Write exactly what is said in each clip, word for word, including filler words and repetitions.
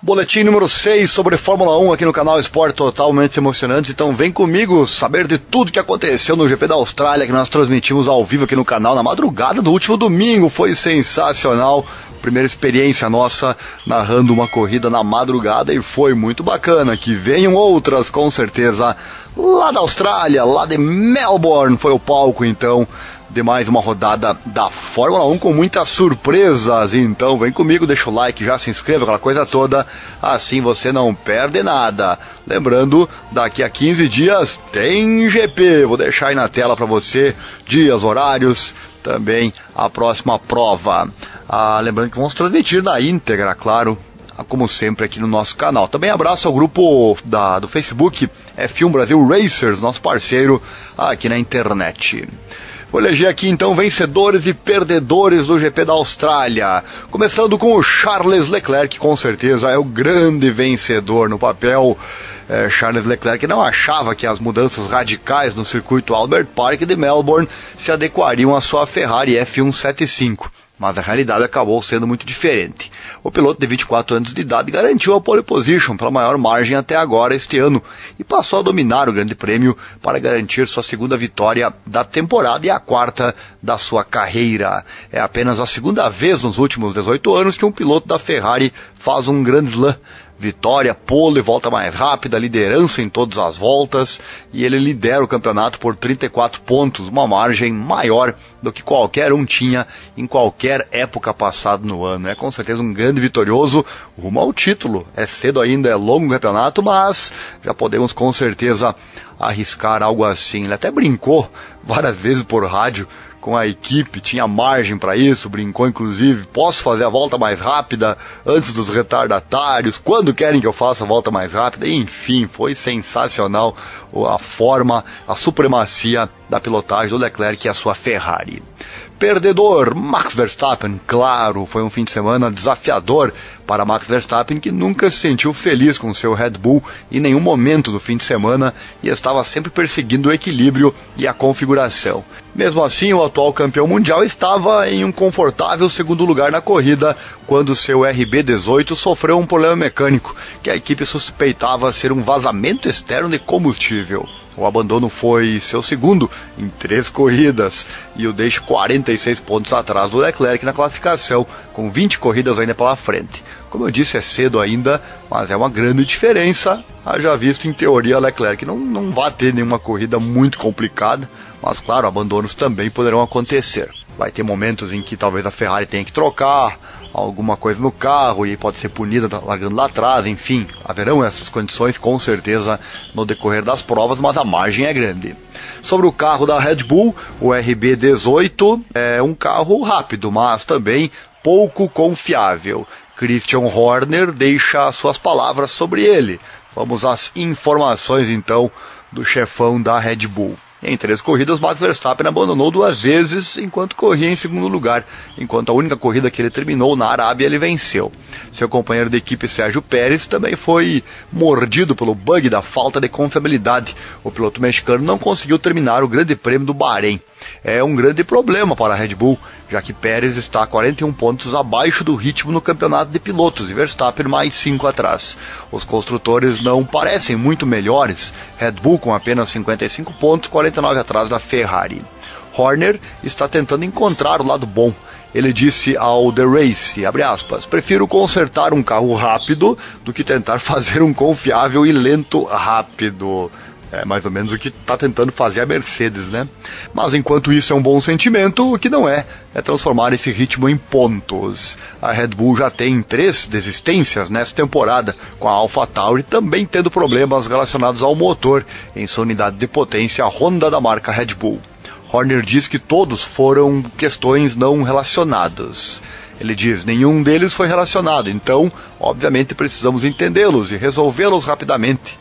Boletim número seis sobre Fórmula um aqui no canal Esporte Totalmente Emocionante. Então vem comigo saber de tudo que aconteceu no G P da Austrália, que nós transmitimos ao vivo aqui no canal na madrugada do último domingo. Foi sensacional. Primeira experiência nossa narrando uma corrida na madrugada e foi muito bacana. Que venham outras com certeza lá da Austrália, lá de Melbourne foi o palco então de mais uma rodada da Fórmula um com muitas surpresas. Então vem comigo, deixa o like, já se inscreva, aquela coisa toda, assim você não perde nada. Lembrando, daqui a quinze dias tem G P, vou deixar aí na tela para você dias, horários, também a próxima prova. Ah, lembrando que vamos transmitir na íntegra, claro, como sempre aqui no nosso canal. Também abraço ao grupo da, do Facebook F um Brasil Racers, nosso parceiro aqui na internet. Vou eleger aqui então vencedores e perdedores do G P da Austrália. Começando com o Charles Leclerc, que com certeza é o grande vencedor no papel. É, Charles Leclerc não achava que as mudanças radicais no circuito Albert Park de Melbourne se adequariam à sua Ferrari F cento e setenta e cinco. Mas a realidade acabou sendo muito diferente. O piloto de vinte e quatro anos de idade garantiu a pole position pela maior margem até agora este ano e passou a dominar o Grande Prêmio para garantir sua segunda vitória da temporada e a quarta da sua carreira. É apenas a segunda vez nos últimos dezoito anos que um piloto da Ferrari faz um Grand Slam. Vitória, pole, volta mais rápida, liderança em todas as voltas, e ele lidera o campeonato por trinta e quatro pontos, uma margem maior do que qualquer um tinha em qualquer época passada no ano. É com certeza um grande vitorioso rumo ao título. É cedo ainda, é longo o campeonato, mas já podemos com certeza arriscar algo assim. Ele até brincou várias vezes por rádio com a equipe, tinha margem para isso, brincou inclusive, posso fazer a volta mais rápida antes dos retardatários, quando querem que eu faça a volta mais rápida, enfim, foi sensacional a forma, a supremacia da pilotagem do Leclerc e a sua Ferrari. Perdedor, Max Verstappen, claro, foi um fim de semana desafiador para Max Verstappen, que nunca se sentiu feliz com seu Red Bull em nenhum momento do fim de semana e estava sempre perseguindo o equilíbrio e a configuração. Mesmo assim, o atual campeão mundial estava em um confortável segundo lugar na corrida quando seu R B dezoito sofreu um problema mecânico que a equipe suspeitava ser um vazamento externo de combustível. O abandono foi seu segundo em três corridas e o deixa quarenta e seis pontos atrás do Leclerc na classificação, com vinte corridas ainda pela frente. Como eu disse, é cedo ainda, mas é uma grande diferença. Haja visto, em teoria, Leclerc não, não vai ter nenhuma corrida muito complicada, mas claro, abandonos também poderão acontecer. Vai ter momentos em que talvez a Ferrari tenha que trocar alguma coisa no carro e pode ser punida largando lá atrás, enfim, haverão essas condições com certeza no decorrer das provas, mas a margem é grande. Sobre o carro da Red Bull, o R B dezoito é um carro rápido, mas também pouco confiável. Christian Horner deixa suas palavras sobre ele. Vamos às informações então do chefão da Red Bull. Em três corridas, Max Verstappen abandonou duas vezes enquanto corria em segundo lugar, enquanto a única corrida que ele terminou na Arábia ele venceu. Seu companheiro de equipe Sérgio Pérez também foi mordido pelo bug da falta de confiabilidade. O piloto mexicano não conseguiu terminar o Grande Prêmio do Bahrein. É um grande problema para a Red Bull, já que Pérez está quarenta e um pontos abaixo do ritmo no campeonato de pilotos e Verstappen mais cinco atrás. Os construtores não parecem muito melhores, Red Bull com apenas cinquenta e cinco pontos, quarenta e nove atrás da Ferrari. Horner está tentando encontrar o lado bom. Ele disse ao The Race, abre aspas, prefiro consertar um carro rápido do que tentar fazer um confiável e lento rápido. É mais ou menos o que está tentando fazer a Mercedes, né? Mas enquanto isso é um bom sentimento, o que não é, é transformar esse ritmo em pontos. A Red Bull já tem três desistências nessa temporada, com a AlphaTauri também tendo problemas relacionados ao motor em sua unidade de potência Honda da marca Red Bull. Horner diz que todos foram questões não relacionadas. Ele diz, nenhum deles foi relacionado, então, obviamente, precisamos entendê-los e resolvê-los rapidamente.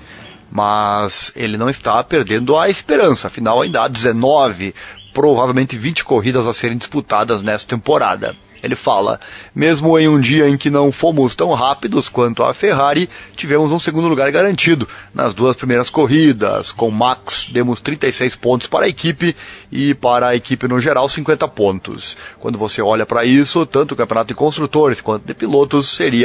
Mas ele não está perdendo a esperança, afinal ainda há dezenove, provavelmente vinte corridas a serem disputadas nesta temporada. Ele fala, mesmo em um dia em que não fomos tão rápidos quanto a Ferrari, tivemos um segundo lugar garantido nas duas primeiras corridas. Com Max, demos trinta e seis pontos para a equipe e para a equipe no geral cinquenta pontos. Quando você olha para isso, tanto o campeonato de construtores quanto de pilotos seria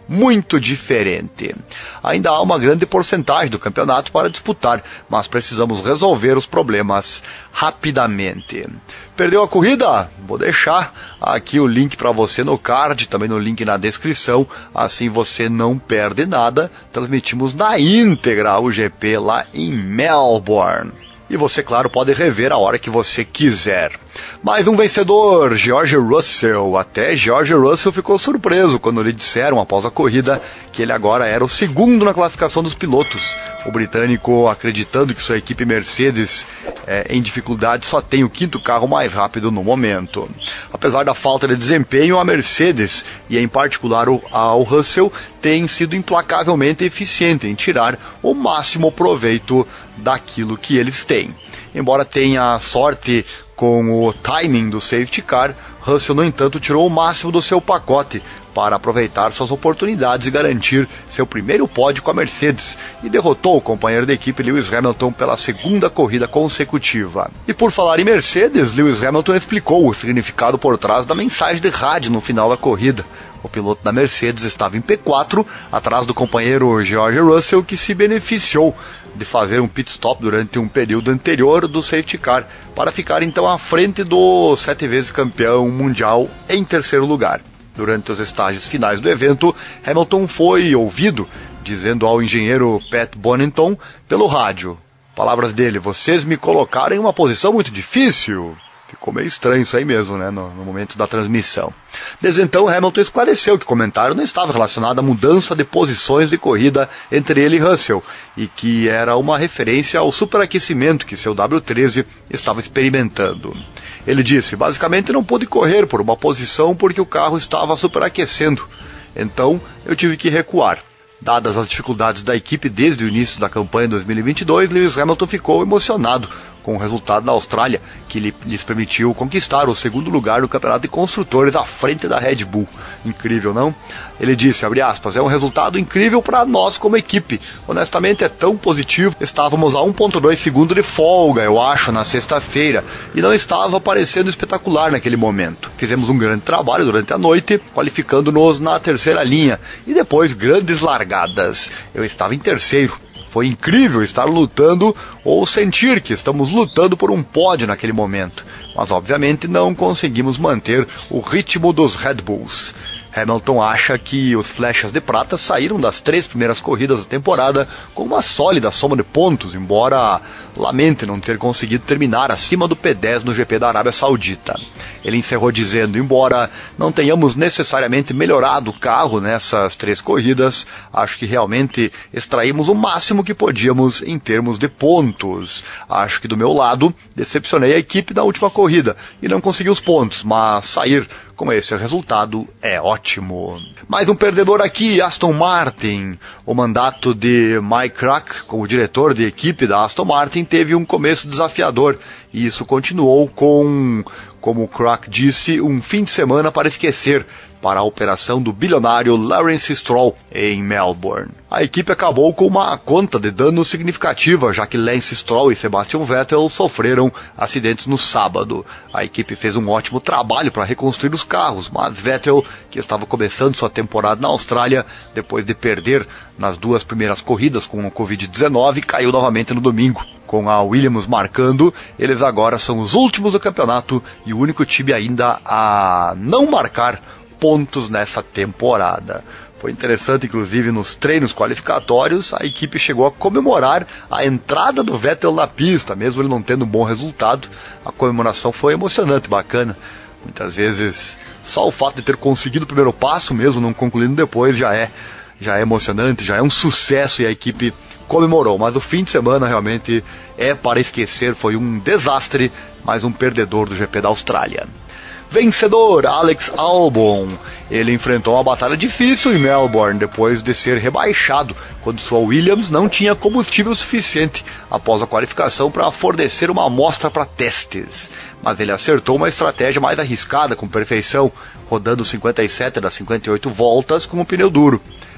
muito diferente. Ainda há uma grande porcentagem do campeonato para disputar, mas precisamos resolver os problemas rapidamente. Perdeu a corrida? Vou deixar aqui o link para você no card, também no link na descrição, assim você não perde nada. Transmitimos na íntegra o G P lá em Melbourne. E você, claro, pode rever a hora que você quiser. Mais um vencedor, George Russell. Até George Russell ficou surpreso quando lhe disseram, após a corrida, que ele agora era o segundo na classificação dos pilotos. O britânico, acreditando que sua equipe Mercedes, é, em dificuldade, só tem o quinto carro mais rápido no momento. Apesar da falta de desempenho, a Mercedes, e em particular o, a, o Russell, tem sido implacavelmente eficiente em tirar o máximo proveito daquilo que eles têm. Embora tenha sorte com o timing do safety car, Russell, no entanto, tirou o máximo do seu pacote para aproveitar suas oportunidades e garantir seu primeiro pódio com a Mercedes, e derrotou o companheiro de equipe Lewis Hamilton pela segunda corrida consecutiva. E por falar em Mercedes, Lewis Hamilton explicou o significado por trás da mensagem de rádio no final da corrida. O piloto da Mercedes estava em P quatro, atrás do companheiro George Russell, que se beneficiou de fazer um pit stop durante um período anterior do safety car, para ficar então à frente do sete vezes campeão mundial em terceiro lugar. Durante os estágios finais do evento, Hamilton foi ouvido dizendo ao engenheiro Pat Bonington pelo rádio, palavras dele: "Vocês me colocaram em uma posição muito difícil." Ficou meio estranho isso aí mesmo, né, no, no momento da transmissão. Desde então, Hamilton esclareceu que o comentário não estava relacionado à mudança de posições de corrida entre ele e Russell, e que era uma referência ao superaquecimento que seu W treze estava experimentando. Ele disse: "Basicamente não pude correr por uma posição porque o carro estava superaquecendo. Então eu tive que recuar." Dadas as dificuldades da equipe desde o início da campanha dois mil e vinte e dois, Lewis Hamilton ficou emocionado com o resultado na Austrália, que lhe, lhes permitiu conquistar o segundo lugar no campeonato de construtores à frente da Red Bull. Incrível, não? Ele disse, abre aspas, "É um resultado incrível para nós como equipe. Honestamente é tão positivo. Estávamos a um ponto dois segundos de folga, eu acho, na sexta-feira, e não estava parecendo espetacular naquele momento. Fizemos um grande trabalho durante a noite, qualificando-nos na terceira linha, e depois grandes largadas. Eu estava em terceiro. Foi incrível estar lutando ou sentir que estamos lutando por um pódio naquele momento, mas obviamente não conseguimos manter o ritmo dos Red Bulls." Hamilton acha que os flechas de prata saíram das três primeiras corridas da temporada com uma sólida soma de pontos, embora lamente não ter conseguido terminar acima do P dez no G P da Arábia Saudita. Ele encerrou dizendo, embora não tenhamos necessariamente melhorado o carro nessas três corridas, acho que realmente extraímos o máximo que podíamos em termos de pontos. Acho que do meu lado, decepcionei a equipe na última corrida e não consegui os pontos, mas sair com esse resultado é ótimo. Mais um perdedor aqui, Aston Martin. O mandato de Mike Krack como diretor de equipe da Aston Martin teve um começo desafiador, e isso continuou com, como o Krack disse, um fim de semana para esquecer, para a operação do bilionário Lawrence Stroll em Melbourne. A equipe acabou com uma conta de danos significativa, já que Lance Stroll e Sebastian Vettel sofreram acidentes no sábado. A equipe fez um ótimo trabalho para reconstruir os carros, mas Vettel, que estava começando sua temporada na Austrália, depois de perder nas duas primeiras corridas com o covid dezenove, caiu novamente no domingo. Com a Williams marcando, eles agora são os últimos do campeonato e o único time ainda a não marcar pontos nessa temporada. Foi interessante, inclusive, nos treinos qualificatórios, a equipe chegou a comemorar a entrada do Vettel na pista, mesmo ele não tendo um bom resultado. A comemoração foi emocionante, bacana. Muitas vezes, só o fato de ter conseguido o primeiro passo, mesmo não concluindo depois, já é, já é emocionante, já é um sucesso, e a equipe comemorou. Mas o fim de semana realmente é para esquecer, foi um desastre, mais um perdedor do G P da Austrália. Vencedor, Alex Albon. Ele enfrentou uma batalha difícil em Melbourne depois de ser rebaixado, quando sua Williams não tinha combustível suficiente após a qualificação para fornecer uma amostra para testes. Mas ele acertou uma estratégia mais arriscada com perfeição, rodando cinquenta e sete das cinquenta e oito voltas com o pneu duro.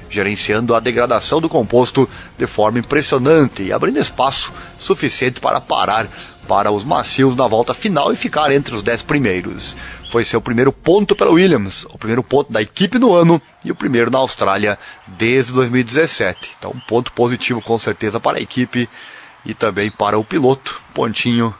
gerenciando a degradação do composto de forma impressionante e abrindo espaço suficiente para parar para os macios na volta final e ficar entre os dez primeiros. Foi seu primeiro ponto pela Williams, o primeiro ponto da equipe no ano e o primeiro na Austrália desde dois mil e dezessete. Então um ponto positivo com certeza para a equipe e também para o piloto, pontinho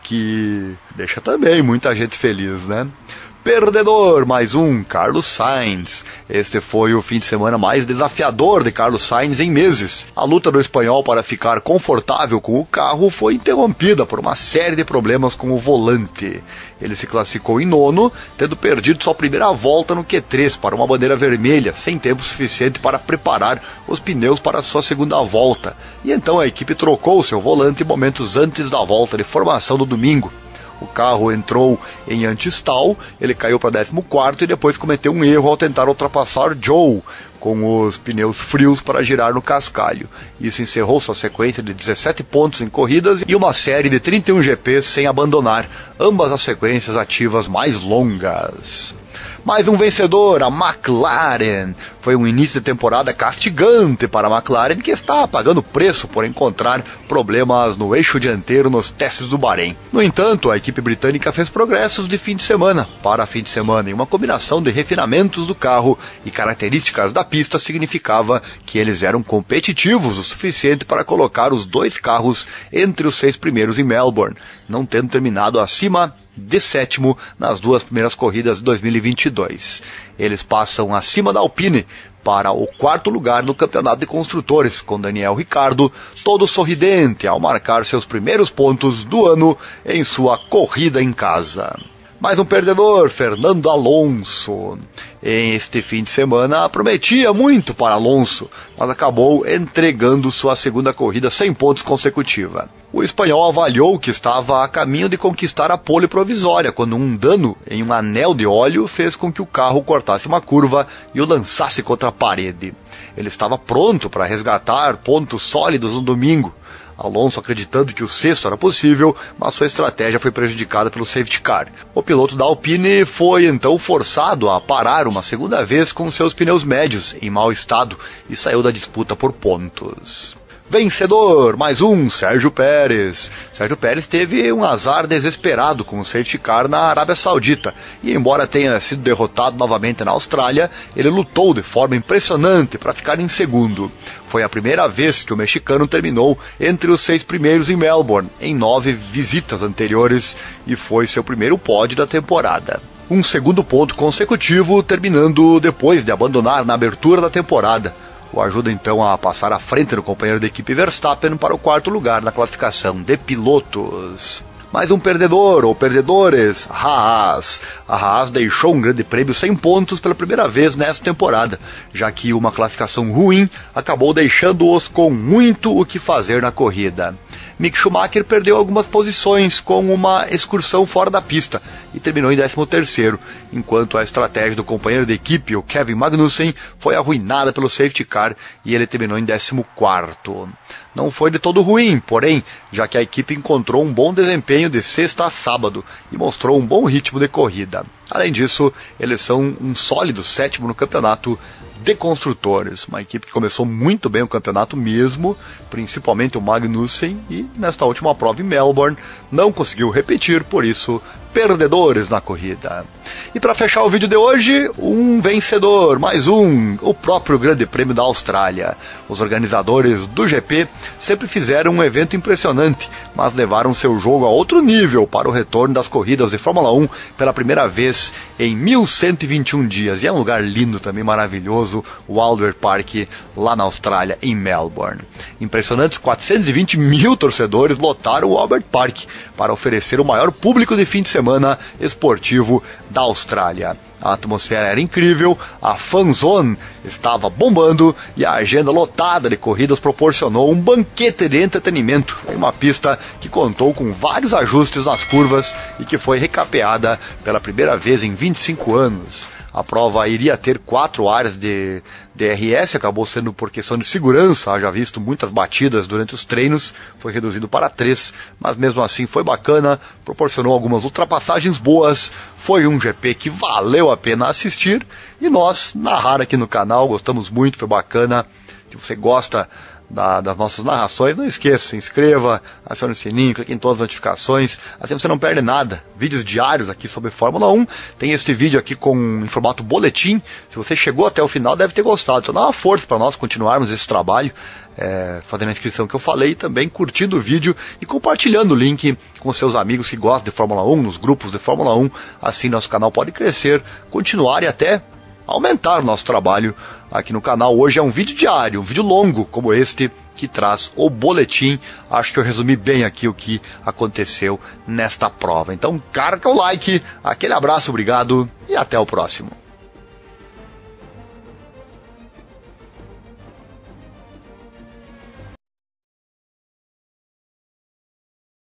que deixa também muita gente feliz, né? Perdedor, mais um, Carlos Sainz. Este foi o fim de semana mais desafiador de Carlos Sainz em meses. A luta do espanhol para ficar confortável com o carro foi interrompida por uma série de problemas com o volante. Ele se classificou em nono, tendo perdido sua primeira volta no Q três para uma bandeira vermelha, sem tempo suficiente para preparar os pneus para sua segunda volta. E então a equipe trocou seu volante momentos antes da volta de formação do domingo. O carro entrou em anti-stall, ele caiu para décimo quarto e depois cometeu um erro ao tentar ultrapassar Joe com os pneus frios para girar no cascalho. Isso encerrou sua sequência de dezessete pontos em corridas e uma série de trinta e um G Ps sem abandonar, ambas as sequências ativas mais longas. Mais um vencedor, a McLaren. Foi um início de temporada castigante para a McLaren, que está pagando preço por encontrar problemas no eixo dianteiro nos testes do Bahrein. No entanto, a equipe britânica fez progressos de fim de semana para fim de semana, e uma combinação de refinamentos do carro e características da pista significava que eles eram competitivos o suficiente para colocar os dois carros entre os seis primeiros em Melbourne, não tendo terminado acima de sétimo nas duas primeiras corridas de dois mil e vinte e dois. Eles passam acima da Alpine para o quarto lugar no campeonato de construtores, com Daniel Ricciardo todo sorridente ao marcar seus primeiros pontos do ano em sua corrida em casa. Mais um perdedor, Fernando Alonso. Este fim de semana prometia muito para Alonso, mas acabou entregando sua segunda corrida sem pontos consecutiva. O espanhol avaliou que estava a caminho de conquistar a pole provisória, quando um dano em um anel de óleo fez com que o carro cortasse uma curva e o lançasse contra a parede. Ele estava pronto para resgatar pontos sólidos no domingo. Alonso acreditando que o sexto era possível, mas sua estratégia foi prejudicada pelo safety car. O piloto da Alpine foi então forçado a parar uma segunda vez com seus pneus médios em mau estado e saiu da disputa por pontos. Vencedor, mais um, Sérgio Pérez. Sérgio Pérez teve um azar desesperado com o safety car na Arábia Saudita, e embora tenha sido derrotado novamente na Austrália, ele lutou de forma impressionante para ficar em segundo. Foi a primeira vez que o mexicano terminou entre os seis primeiros em Melbourne, em nove visitas anteriores, e foi seu primeiro pódio da temporada. Um segundo ponto consecutivo, terminando depois de abandonar na abertura da temporada. O ajuda então a passar à frente do companheiro da equipe Verstappen para o quarto lugar na classificação de pilotos. Mais um perdedor, ou perdedores, Haas. A Haas deixou um grande prêmio sem pontos pela primeira vez nesta temporada, já que uma classificação ruim acabou deixando-os com muito o que fazer na corrida. Mick Schumacher perdeu algumas posições com uma excursão fora da pista e terminou em décimo terceiro, enquanto a estratégia do companheiro de equipe, o Kevin Magnussen, foi arruinada pelo safety car e ele terminou em décimo quarto. Não foi de todo ruim, porém, já que a equipe encontrou um bom desempenho de sexta a sábado e mostrou um bom ritmo de corrida. Além disso, eles são um sólido sétimo no campeonato de construtores, uma equipe que começou muito bem o campeonato mesmo, principalmente o Magnussen, e nesta última prova em Melbourne não conseguiu repetir, por isso perdedores na corrida. E para fechar o vídeo de hoje, um vencedor, mais um, o próprio Grande Prêmio da Austrália. Os organizadores do G P sempre fizeram um evento impressionante, mas levaram seu jogo a outro nível para o retorno das corridas de Fórmula um pela primeira vez em mil cento e vinte e um dias. E é um lugar lindo também, maravilhoso, o Albert Park, lá na Austrália, em Melbourne. Impressionantes quatrocentos e vinte mil torcedores lotaram o Albert Park para oferecer o maior público de fim de semana esportivo da Austrália. A atmosfera era incrível, a fanzone estava bombando e a agenda lotada de corridas proporcionou um banquete de entretenimento em uma pista que contou com vários ajustes nas curvas e que foi recapeada pela primeira vez em vinte e cinco anos. A prova iria ter quatro áreas de D R S, acabou sendo por questão de segurança, já visto muitas batidas durante os treinos, foi reduzido para três, mas mesmo assim foi bacana, proporcionou algumas ultrapassagens boas, foi um G P que valeu a pena assistir, e nós, narrar aqui no canal, gostamos muito, foi bacana. Se você gosta Da, das nossas narrações, não esqueça, se inscreva, acione o sininho, clique em todas as notificações, assim você não perde nada. Vídeos diários aqui sobre Fórmula um, tem este vídeo aqui com, em formato boletim. Se você chegou até o final, deve ter gostado, então dá uma força para nós continuarmos esse trabalho, é, fazendo a inscrição que eu falei, também curtindo o vídeo e compartilhando o link com seus amigos que gostam de Fórmula um, nos grupos de Fórmula um, assim nosso canal pode crescer, continuar e até aumentar o nosso trabalho aqui no canal. Hoje é um vídeo diário, um vídeo longo como este, que traz o boletim. Acho que eu resumi bem aqui o que aconteceu nesta prova. Então, carca o like, aquele abraço, obrigado e até o próximo.